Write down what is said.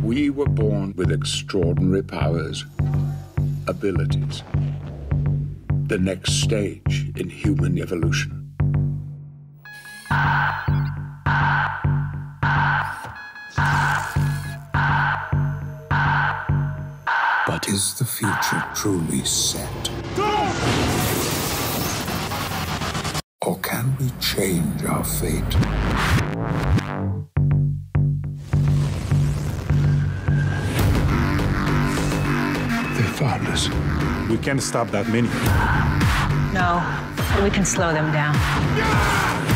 We were born with extraordinary powers, abilities. The next stage in human evolution. But is the future truly set? Or can we change our fate? They found us. We can't stop that many. No, but we can slow them down.